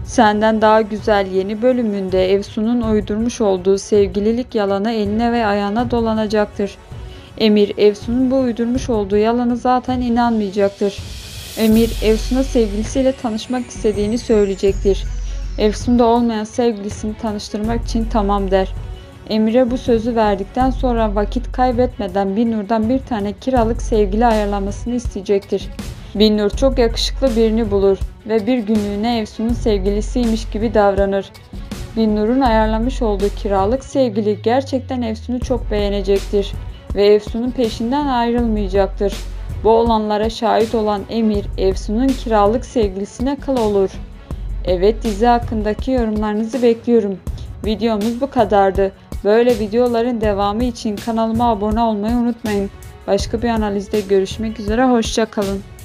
Senden Daha Güzel yeni bölümünde Efsun'un uydurmuş olduğu sevgililik yalanı eline ve ayağına dolanacaktır. Emir, Efsun'un bu uydurmuş olduğu yalanı zaten inanmayacaktır. Emir, Efsun'a sevgilisiyle tanışmak istediğini söyleyecektir. Efsun da olmayan sevgilisini tanıştırmak için tamam der. Emir'e bu sözü verdikten sonra vakit kaybetmeden Binnur'dan bir tane kiralık sevgili ayarlamasını isteyecektir. Binnur çok yakışıklı birini bulur ve bir günlüğüne Efsun'un sevgilisiymiş gibi davranır. Binnur'un ayarlamış olduğu kiralık sevgili gerçekten Efsun'u çok beğenecektir ve Efsun'un peşinden ayrılmayacaktır. Bu olanlara şahit olan Emir, Efsun'un kiralık sevgilisine kıl olur. Evet, dizi hakkındaki yorumlarınızı bekliyorum. Videomuz bu kadardı. Böyle videoların devamı için kanalıma abone olmayı unutmayın. Başka bir analizde görüşmek üzere, hoşça kalın.